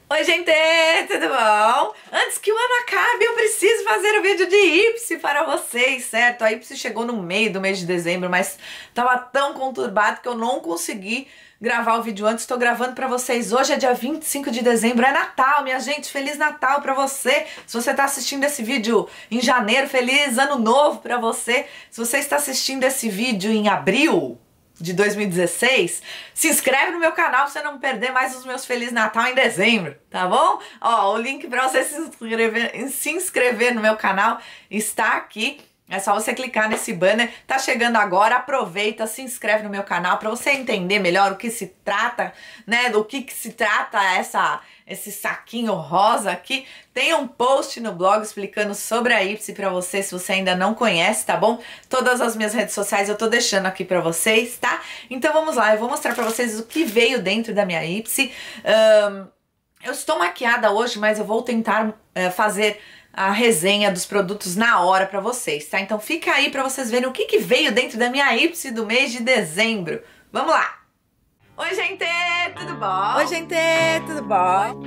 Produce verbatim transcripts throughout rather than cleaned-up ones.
Oi, gente, tudo bom? Antes que o ano acabe, eu preciso fazer o vídeo de Ipsy para vocês, certo? A Ipsy chegou no meio do mês de dezembro, mas tava tão conturbado que eu não consegui gravar o vídeo antes. Estou gravando para vocês. Hoje é dia vinte e cinco de dezembro, é Natal, minha gente. Feliz Natal para você. Se você está assistindo esse vídeo em janeiro, feliz Ano Novo para você. Se você está assistindo esse vídeo em abril de dois mil e dezesseis, se inscreve no meu canal pra você não perder mais os meus Feliz Natal em dezembro, tá bom? Ó, o link pra você se inscrever, se inscrever no meu canal está aqui. É só você clicar nesse banner. Tá chegando agora, aproveita, se inscreve no meu canal para você entender melhor o que se trata, né? Do que que se trata essa esse saquinho rosa aqui. Tem um post no blog explicando sobre a Ipsy para você, se você ainda não conhece, tá bom? Todas as minhas redes sociais eu tô deixando aqui para vocês, tá? Então vamos lá, eu vou mostrar para vocês o que veio dentro da minha Ipsy. Um, eu estou maquiada hoje, mas eu vou tentar uh, fazer a resenha dos produtos na hora pra vocês, tá? Então fica aí pra vocês verem o que que veio dentro da minha Ipsy do mês de dezembro. Vamos lá! Oi, gente! Tudo bom? Oi, gente! Tudo bom?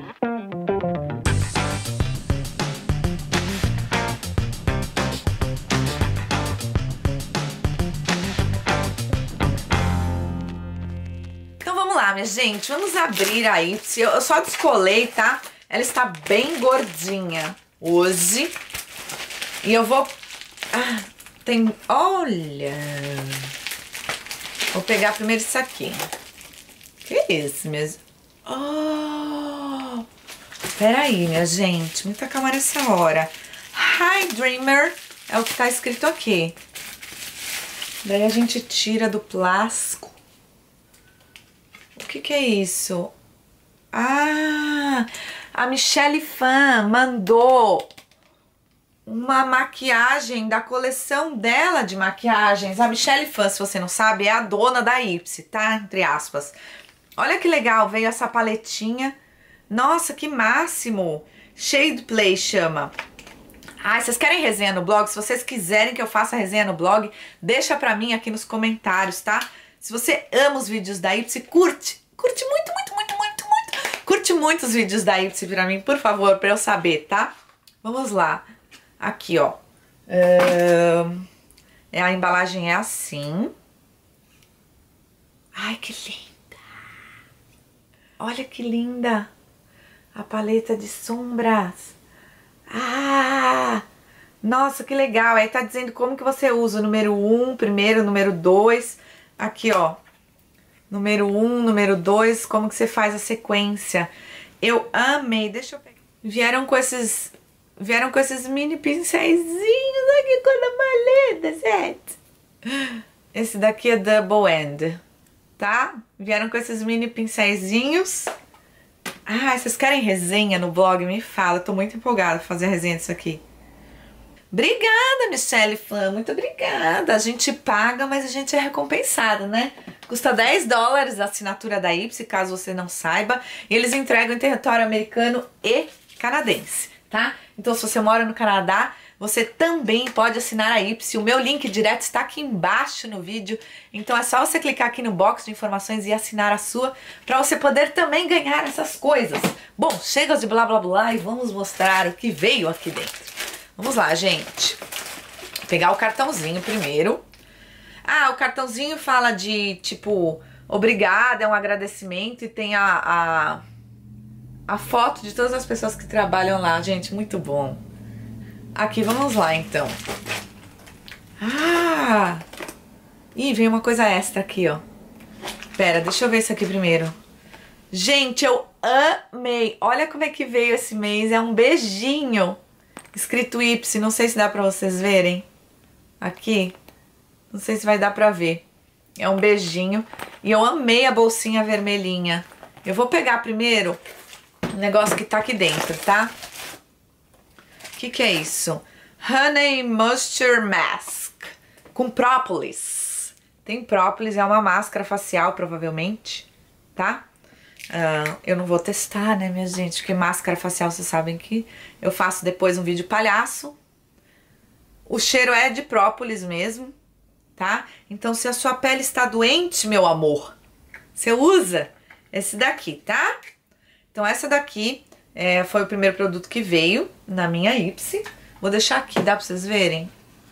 Então vamos lá, minha gente. Vamos abrir a Ipsy. Eu só descolei, tá? Ela está bem gordinha hoje. E eu vou... Ah, tem... Olha! Vou pegar primeiro isso aqui. Que é esse mesmo? Oh! Peraí, minha gente. Muita calma nessa hora. Hi, Dreamer. É o que tá escrito aqui. Daí a gente tira do plástico. O que que é isso? Ah! A Michelle Fan mandou uma maquiagem da coleção dela de maquiagens. A Michelle Fan, se você não sabe, é a dona da Ipsy, tá? Entre aspas. Olha que legal, veio essa paletinha. Nossa, que máximo! Shade Play chama. Ah, vocês querem resenha no blog? Se vocês quiserem que eu faça resenha no blog, deixa pra mim aqui nos comentários, tá? Se você ama os vídeos da Ipsy, curte. Curte muito, muito, muito, muito, muito. Curte muito os vídeos da Ipsy pra mim, por favor, pra eu saber, tá? Vamos lá. Aqui, ó. Uh, a embalagem é assim. Ai, que linda. Olha que linda. A paleta de sombras. Ah! Nossa, que legal. Aí tá dizendo como que você usa o número um, primeiro, número dois. Aqui, ó. Número um, número dois, como que você faz a sequência. Eu amei. Deixa eu pegar. Vieram com esses... Vieram com esses mini pincéizinhos. Olha que coisa mais linda, certo? Esse daqui é Double End, tá? Vieram com esses mini pincéizinhos. Ah, vocês querem resenha no blog? Me fala. Eu tô muito empolgada pra fazer a resenha disso aqui. Obrigada, Michelle Fan. Muito obrigada. A gente paga, mas a gente é recompensada, né? Custa dez dólares a assinatura da Ipsy, caso você não saiba. E eles entregam em território americano e canadense, tá? Então, se você mora no Canadá, você também pode assinar a Ipsy. O meu link direto está aqui embaixo no vídeo. Então, é só você clicar aqui no box de informações e assinar a sua, para você poder também ganhar essas coisas. Bom, chega de blá blá blá e vamos mostrar o que veio aqui dentro. Vamos lá, gente. Vou pegar o cartãozinho primeiro. Ah, o cartãozinho fala de, tipo, obrigada, é um agradecimento e tem a... a A foto de todas as pessoas que trabalham lá, gente, muito bom. Aqui, vamos lá, então. Ah! Ih, veio uma coisa extra aqui, ó. Pera, deixa eu ver isso aqui primeiro. Gente, eu amei. Olha como é que veio esse mês. É um beijinho. Escrito Ipsy, não sei se dá pra vocês verem. Aqui. Não sei se vai dar pra ver. É um beijinho. E eu amei a bolsinha vermelhinha. Eu vou pegar primeiro... o negócio que tá aqui dentro, tá? O que que é isso? Honey Moisture Mask com própolis. Tem própolis, é uma máscara facial, provavelmente, tá? Uh, eu não vou testar, né, minha gente? Porque máscara facial, vocês sabem que eu faço depois um vídeo palhaço. O cheiro é de própolis mesmo, tá? Então, se a sua pele está doente, meu amor, você usa esse daqui, tá? Então essa daqui É, foi o primeiro produto que veio na minha Ipsy. Vou deixar aqui, dá pra vocês verem?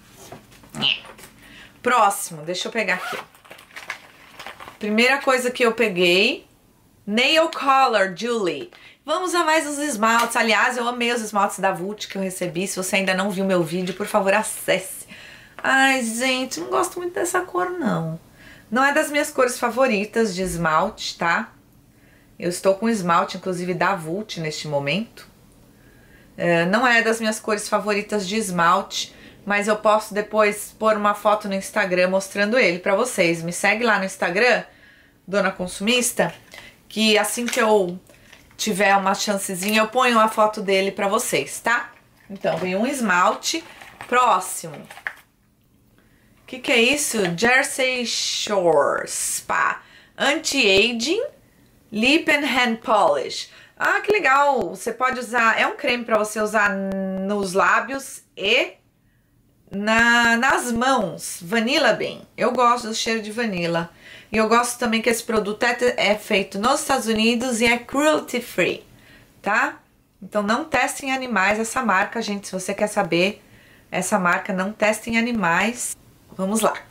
Próximo, deixa eu pegar aqui. Primeira coisa que eu peguei, Nail Color Julie. Vamos a mais os esmaltes. Aliás, eu amei os esmaltes da Vult que eu recebi. Se você ainda não viu meu vídeo, por favor, acesse. Ai, gente, não gosto muito dessa cor, não. Não é das minhas cores favoritas de esmalte, tá? Eu estou com esmalte, inclusive, da Vult neste momento. É, não é das minhas cores favoritas de esmalte, mas eu posso depois pôr uma foto no Instagram mostrando ele pra vocês. Me segue lá no Instagram, Dona Consumista, que assim que eu tiver uma chancezinha, eu ponho a foto dele pra vocês, tá? Então, vem um esmalte. Próximo. O que que é isso? Jersey Shore Spa Anti-Aging Lip and Hand Polish. Ah, que legal! Você pode usar... É um creme pra você usar nos lábios e na, nas mãos. Vanilla Bean. Eu gosto do cheiro de vanilla. E eu gosto também que esse produto é, é feito nos Estados Unidos e é cruelty free, tá? Então não testem em animais essa marca, gente. Se você quer saber, essa marca não testa em animais. Vamos lá.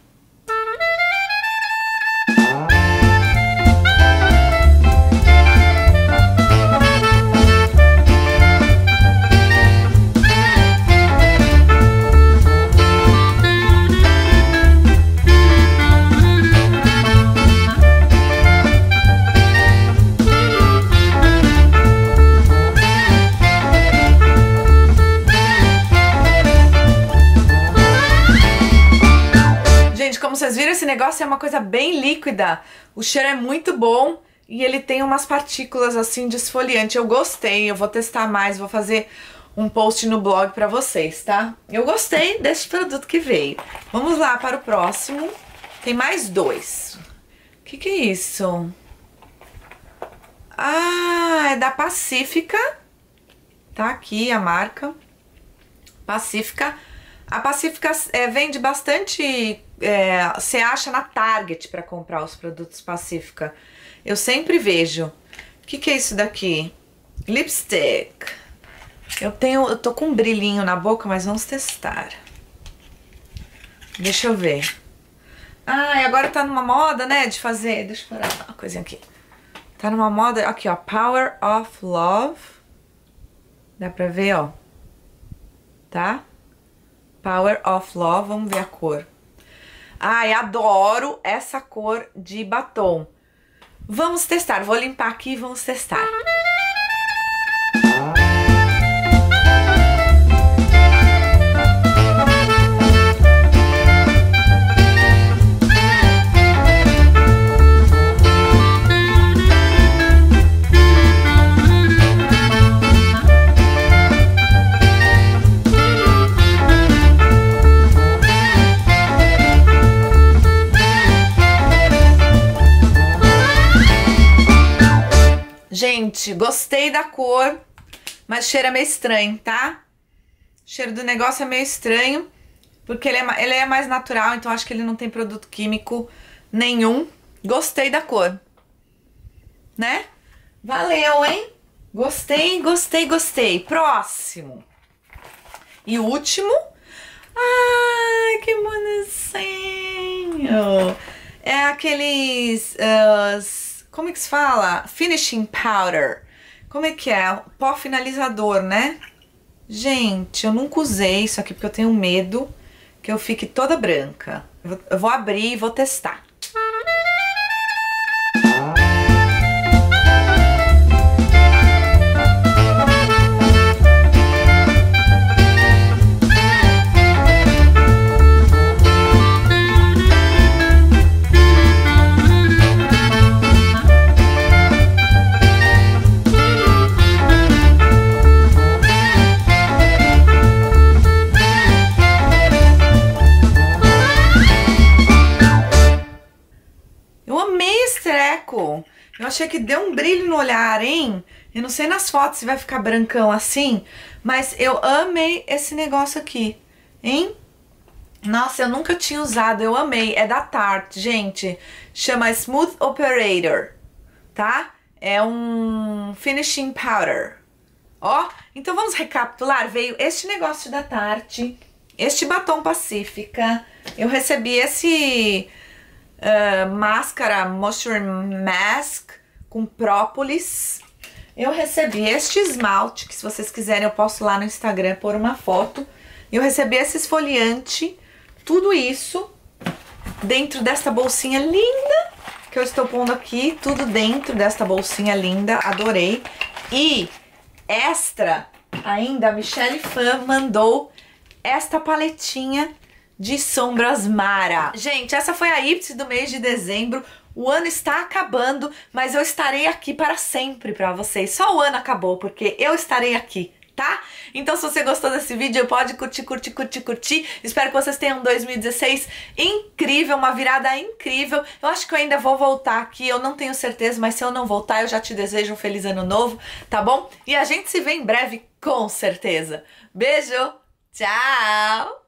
Como vocês viram, esse negócio é uma coisa bem líquida. O cheiro é muito bom e ele tem umas partículas assim de esfoliante. Eu gostei, eu vou testar mais, vou fazer um post no blog pra vocês, tá? Eu gostei desse produto que veio. Vamos lá para o próximo. Tem mais dois. O que que é isso? Ah, é da Pacífica. Tá aqui a marca. Pacífica. A Pacífica é, vende bastante... É, você acha na Target para comprar os produtos Pacífica. Eu sempre vejo. O que que é isso daqui? Lipstick. Eu tenho, eu tô com um brilhinho na boca, mas vamos testar. Deixa eu ver. Ah, e agora tá numa moda, né, de fazer... Deixa eu parar uma coisinha aqui. Tá numa moda... Aqui, ó. Power of Love. Dá pra ver, ó. Tá? Power of Love. Vamos ver a cor. Ai, adoro essa cor de batom. Vamos testar. Vou limpar aqui e vamos testar. Gente, gostei da cor, mas o cheiro é meio estranho, tá? O cheiro do negócio é meio estranho, porque ele é, ele é mais natural, então acho que ele não tem produto químico nenhum. Gostei da cor, né? Valeu, hein? Gostei, gostei, gostei. Próximo. E o último. Ai, que bonitinho. É aqueles... Uh, como é que se fala? Finishing powder. Como é que é? Pó finalizador, né? Gente, eu nunca usei isso aqui porque eu tenho medo que eu fique toda branca. Eu vou abrir e vou testar. Eu achei que deu um brilho no olhar, hein? Eu não sei nas fotos se vai ficar brancão assim, mas eu amei esse negócio aqui, hein? Nossa, eu nunca tinha usado, eu amei. É da Tarte, gente. Chama Smooth Operator, tá? É um finishing powder. Ó, então vamos recapitular. Veio este negócio da Tarte, este batom Pacífica, eu recebi esse uh, máscara Moisture Mask com própolis, eu recebi este esmalte, que se vocês quiserem eu posto lá no Instagram pôr uma foto, eu recebi esse esfoliante, tudo isso dentro desta bolsinha linda que eu estou pondo aqui, tudo dentro desta bolsinha linda, adorei. E extra, ainda a Michelle Fan mandou esta paletinha de sombras Mara. Gente, essa foi a Ipsy do mês de dezembro. O ano está acabando, mas eu estarei aqui para sempre para vocês. Só o ano acabou, porque eu estarei aqui, tá? Então se você gostou desse vídeo, pode curtir, curtir, curtir, curtir. Espero que vocês tenham um dois mil e dezesseis incrível, uma virada incrível. Eu acho que eu ainda vou voltar aqui, eu não tenho certeza, mas se eu não voltar, eu já te desejo um feliz ano novo, tá bom? E a gente se vê em breve, com certeza. Beijo, tchau!